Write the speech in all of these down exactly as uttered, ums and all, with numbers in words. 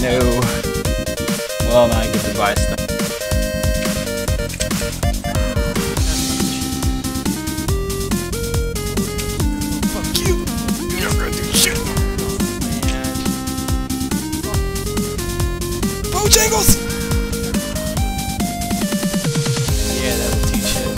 No. Well, now I get to buy stuff. Fuck you! You're not gonna do shit! Bojangles! Yeah, that will teach you.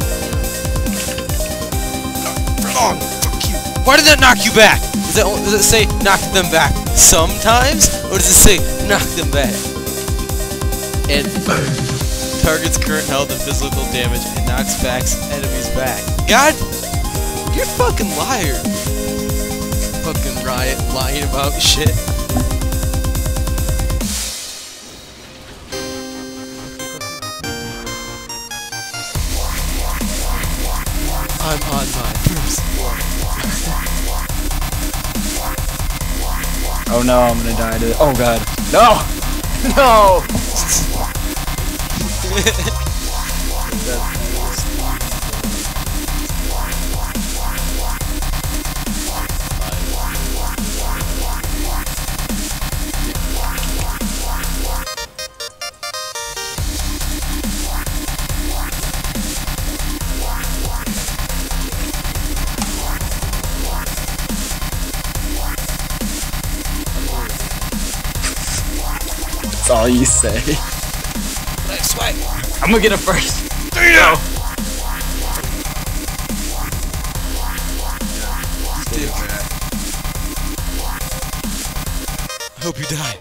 Not for long! Fuck you! Why did that knock you back? Does, that, does it say knock them back sometimes? Or does it say knock them back? And targets current health and physical damage and knocks back enemies back. God, you're a fucking liar. Fucking riot, lying about shit. I'm on my first one. Oh no, I'm gonna die to. Oh god. No! No! That's all you say. Nice swag! I'm gonna get it first. There you go! Dick. I hope you die.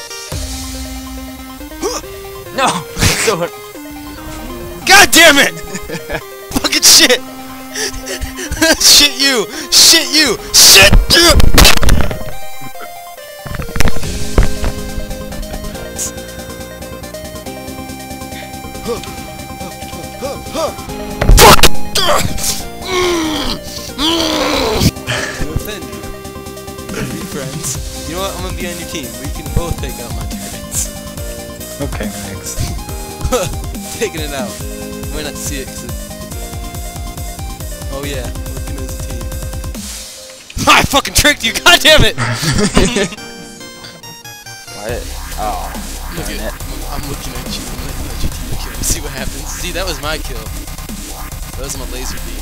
No! So God damn it! Fucking shit! Shit you! Shit you! Shit you! To offend you. Be friends. You know what? I'm gonna be on your team. We can both take out my turrets. okay, next. Taking it out. You might not see it because it, oh yeah, working as a team. I fucking tricked you! God damn it! What? Oh. Look at, I'm, I'm looking at you. I'm looking at your team kill. See what happens. See, that was my kill. That was my laser beam.